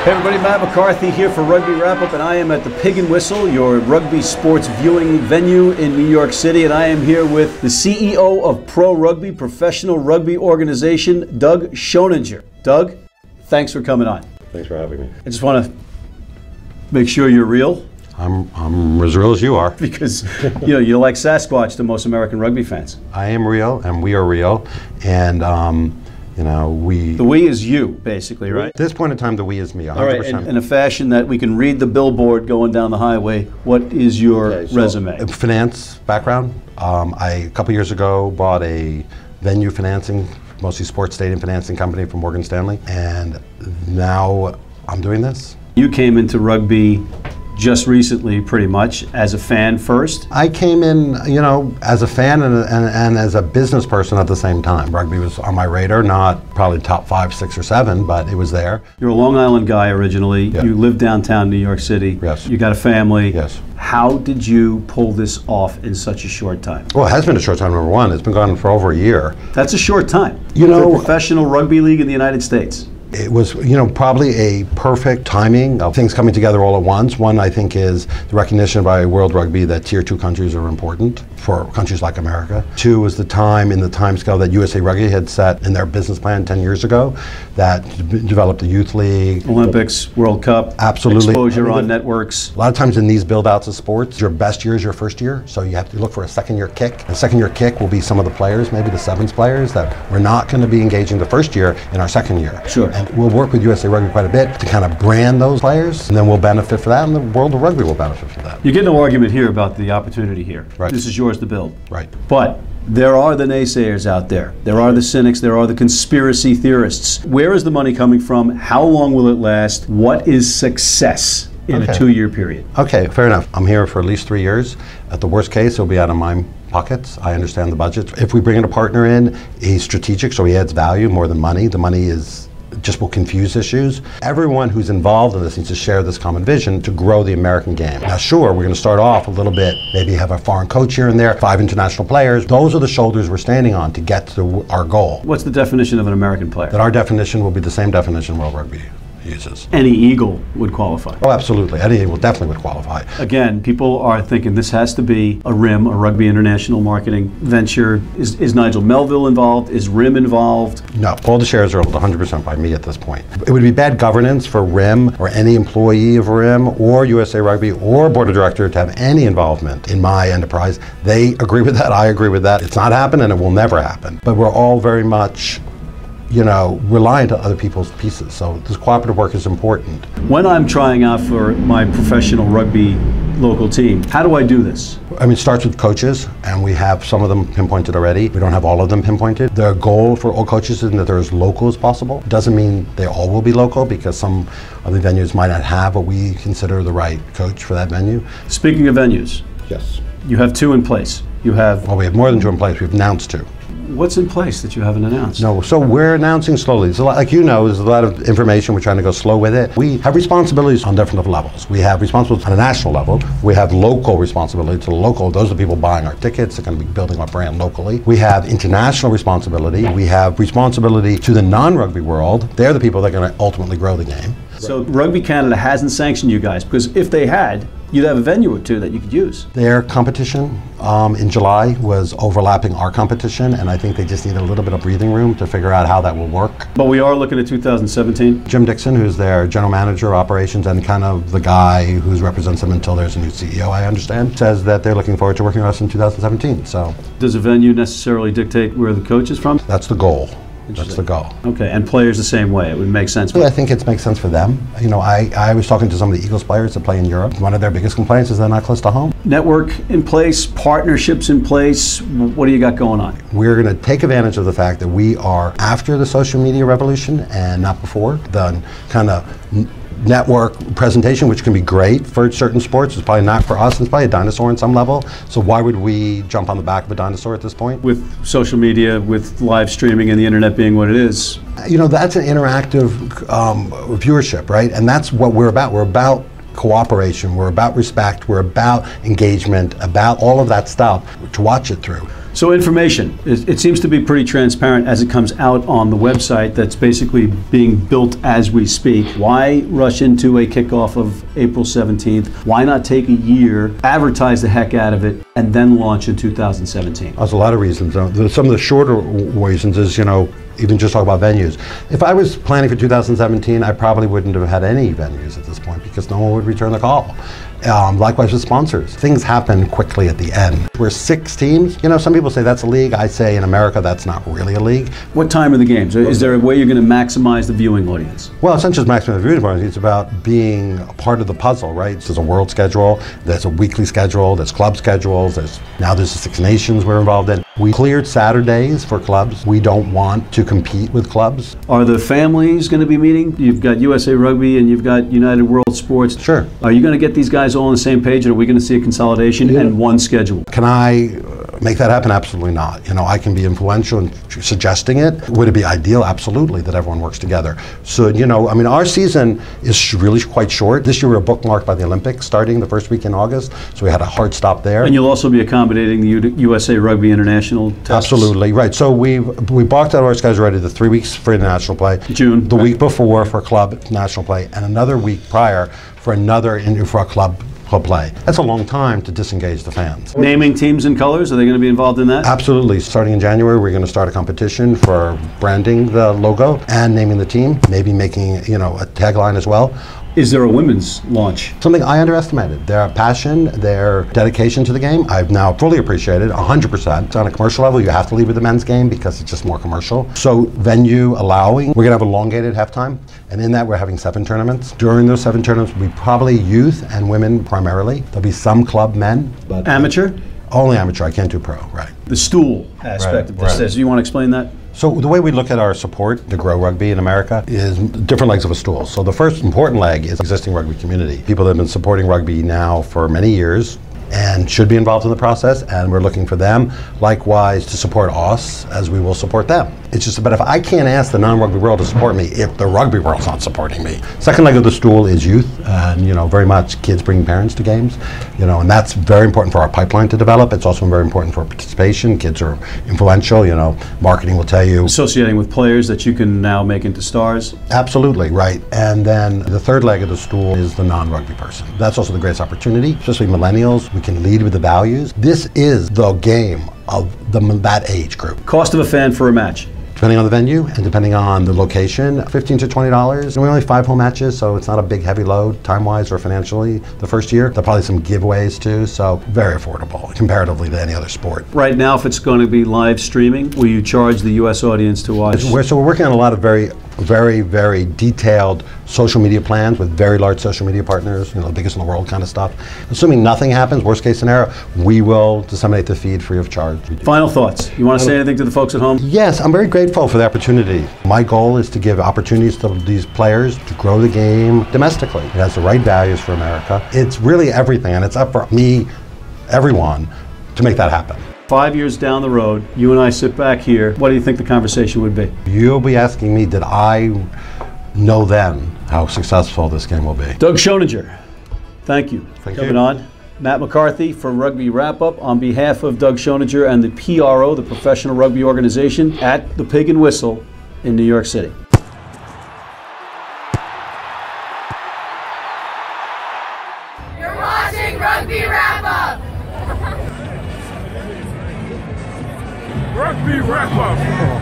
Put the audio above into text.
Hey everybody, Matt McCarthy here for Rugby Wrap-Up, and I am at the Pig and Whistle, your rugby sports viewing venue in New York City, and I am here with the CEO of Pro Rugby, professional rugby organization, Doug Schoninger. Doug, thanks for coming on. Thanks for having me. I just want to make sure you're real. I'm as real as you are. Because you're like Sasquatch to most American rugby fans. I am real, and we are real, and we. The we is you, basically, right? At this point in time, the we is me. 100%. All right, in a fashion that we can read the billboard going down the highway. What is your resume? Finance background. I a couple years ago bought a venue financing, mostly sports stadium financing company from Morgan Stanley, and now I'm doing this. You came into rugby just recently, pretty much, as a fan first? I came in, as a fan and as a business person at the same time. Rugby was on my radar, not probably top 5, 6, or 7, but it was there. You're a Long Island guy originally. Yeah. You live downtown New York City. Yes. You got a family. Yes. How did you pull this off in such a short time? Well, it has been a short time, number one. It's been going for over a year. That's a short time. For a professional rugby league in the United States. It was, probably a perfect timing of things coming together all at once. One, I think, is the recognition by World Rugby that Tier 2 countries are important for countries like America. 2 was the time in the time scale that USA Rugby had set in their business plan 10 years ago that developed the Youth League. Olympics, World Cup. Absolutely. Exposure on networks. A lot of times in these build-outs of sports, your best year is your first year, so you have to look for a second-year kick. A second-year kick will be some of the players, maybe the sevens players, that we're not going to be engaging the first year in our second year. Sure. And we'll work with USA Rugby quite a bit to kind of brand those players, and then we'll benefit for that, and the world of rugby will benefit from that. You get no argument here about the opportunity here. Right. This is yours to build. Right. But there are the naysayers out there. There are the cynics. There are the conspiracy theorists. Where is the money coming from? How long will it last? What is success in a 2-year period? Okay, fair enough. I'm here for at least 3 years. At the worst case, it'll be out of my pockets. I understand the budget. If we bring in a partner in, he's strategic, so he adds value more than money. The money just will confuse issues. Everyone who's involved in this needs to share this common vision to grow the American game. Now sure, we're going to start off a little bit, maybe have a foreign coach here and there, 5 international players. Those are the shoulders we're standing on to get to our goal. What's the definition of an American player? That our definition will be the same definition World Rugby uses. Any Eagle would qualify. Oh, absolutely. Any Eagle definitely would qualify. Again, people are thinking this has to be a RIM, a Rugby International Marketing venture. Is Nigel Melville involved? Is RIM involved? No, all the shares are held 100% by me at this point. It would be bad governance for RIM or any employee of RIM or USA Rugby or board of director to have any involvement in my enterprise. They agree with that. I agree with that. It's not happened and it will never happen. But we're all very much reliant on other people's pieces. So this cooperative work is important. When I'm trying out for my professional rugby local team, how do I do this? I mean, it starts with coaches, and we have some of them pinpointed already. We don't have all of them pinpointed. The goal for all coaches is that they're as local as possible. Doesn't mean they all will be local, because some of the venues might not have what we consider the right coach for that venue. Speaking of venues. Yes. You have 2 in place. Well, we have more than 2 in place. We've announced 2. What's in place that you haven't announced? No, so we're announcing slowly. It's a lot, like there's a lot of information. We're trying to go slow with it. We have responsibilities on different levels. We have responsibilities on a national level. We have local responsibility to the local. Those are the people buying our tickets. They're going to be building our brand locally. We have international responsibility. We have responsibility to the non-rugby world. They're the people that are going to ultimately grow the game. So Rugby Canada hasn't sanctioned you guys, because if they had, you'd have a venue or 2 that you could use. Their competition in July was overlapping our competition, and I think they just need a little bit of breathing room to figure out how that will work. But we are looking at 2017. Jim Dixon, who's their general manager of operations and kind of the guy who represents them until there's a new CEO, I understand, says that they're looking forward to working with us in 2017. So, does a venue necessarily dictate where the coach is from? That's the goal. That's the goal. Okay, and players the same way. It would make sense. Yeah, I think it makes sense for them. I was talking to some of the Eagles players that play in Europe. One of their biggest complaints is they're not close to home. Network in place, partnerships in place. What do you got going on? We're going to take advantage of the fact that we are after the social media revolution and not before. The kind of network presentation, which can be great for certain sports, is probably not for us. It's probably a dinosaur on some level. So why would we jump on the back of a dinosaur at this point? With social media, with live streaming and the internet being what it is. That's an interactive viewership, right? And that's what we're about. We're about cooperation, we're about respect, we're about engagement, about all of that stuff to watch it through. So information, it seems to be pretty transparent as it comes out on the website that's basically being built as we speak. Why rush into a kickoff of April 17th? Why not take a year, advertise the heck out of it, and then launch in 2017? There's a lot of reasons. Some of the shorter reasons is, even just talk about venues. If I was planning for 2017, I probably wouldn't have had any venues at this point because no one would return the call. Likewise with sponsors. Things happen quickly at the end. We're 6 teams. Some people say that's a league. I say in America that's not really a league. What time are the games? Is there a way you're going to maximize the viewing audience? Well, it's not just maximizing the viewing audience. It's about being a part of the puzzle, right? There's a world schedule. There's a weekly schedule. There's club schedules. Now there's the Six Nations we're involved in. We cleared Saturdays for clubs. We don't want to compete with clubs. Are the families going to be meeting? You've got USA Rugby and you've got United World Sports. Sure. Are you going to get these guys all on the same page, or are we going to see a consolidation and one schedule? Can I make that happen? Absolutely not. I can be influential in suggesting it. Would it be ideal? Absolutely, that everyone works together. So, our season is really quite short. This year we're bookmarked by the Olympics starting the first week in August, so we had a hard stop there. And you'll also be accommodating the USA Rugby International tests. Absolutely, right. So we blocked out our schedule already, the 3 weeks for international play. June. The week before for club national play, and another week prior for a club play. That's a long time to disengage the fans. Naming teams and colors, are they going to be involved in that? Absolutely. Starting in January, we're going to start a competition for branding the logo and naming the team, maybe making a tagline as well. Is there a women's launch? Something I underestimated. Their passion, their dedication to the game, I've now fully appreciated 100%. On a commercial level, you have to leave with the men's game because it's just more commercial. So venue allowing, we're going to have elongated halftime, and in that we're having 7 tournaments. During those 7 tournaments, we probably youth and women primarily. There'll be some club men, but amateur? Only amateur. I can't do pro, right. The stool aspect of this. Do you want to explain that? So the way we look at our support to grow rugby in America is different legs of a stool. So the first important leg is existing rugby community. People that have been supporting rugby now for many years and should be involved in the process, and we're looking for them, likewise, to support us as we will support them. It's just about if I can't ask the non-rugby world to support me if the rugby world's not supporting me. Second leg of the stool is youth, and very much kids bringing parents to games, and that's very important for our pipeline to develop. It's also very important for participation. Kids are influential, marketing will tell you. Associating with players that you can now make into stars. Absolutely, right. And then the third leg of the stool is the non-rugby person. That's also the greatest opportunity, especially millennials. We can lead with the values. This is the game of that age group. Cost of a fan for a match? Depending on the venue and depending on the location, $15 to $20. And we only have 5 home matches, so it's not a big heavy load time-wise or financially the first year. There'll probably some giveaways too, so very affordable comparatively to any other sport. Right now, if it's going to be live streaming, will you charge the U.S. audience to watch? So we're working on a lot of very, very detailed social media plans with very large social media partners, the biggest in the world kind of stuff. Assuming nothing happens, worst case scenario, we will disseminate the feed free of charge. Final thoughts. You want to say anything to the folks at home? Yes, I'm very grateful for the opportunity. My goal is to give opportunities to these players to grow the game domestically. It has the right values for America. It's really everything, and it's up for me, everyone, to make that happen. 5 years down the road, you and I sit back here, what do you think the conversation would be? You'll be asking me, did I know then how successful this game will be? Doug Schoninger, thank you for coming you. on. Matt McCarthy for Rugby Wrap-Up on behalf of Doug Schoninger and the PRO, the Professional Rugby Organization, at the Pig and Whistle in New York City. You're watching Rugby Wrap-Up! Rugby Wrap-Up!